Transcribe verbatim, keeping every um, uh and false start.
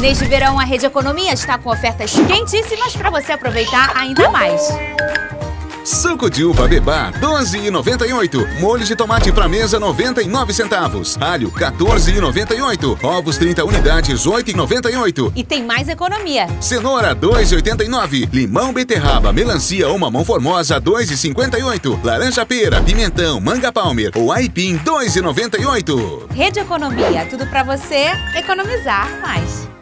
Mês de verão, a Rede Economia está com ofertas quentíssimas para você aproveitar ainda mais. Suco de uva Bebá, doze reais e noventa e oito centavos. Molho de tomate para mesa, noventa e nove centavos. Alho, quatorze reais e noventa e oito centavos. Ovos, trinta unidades, oito reais e noventa e oito centavos. E tem mais economia. Cenoura, dois reais e oitenta e nove centavos. Limão, beterraba, melancia ou mamão formosa, dois reais e cinquenta e oito centavos. Laranja pera, pimentão, manga palmer ou aipim, dois reais e noventa e oito centavos. Rede Economia, tudo para você economizar mais.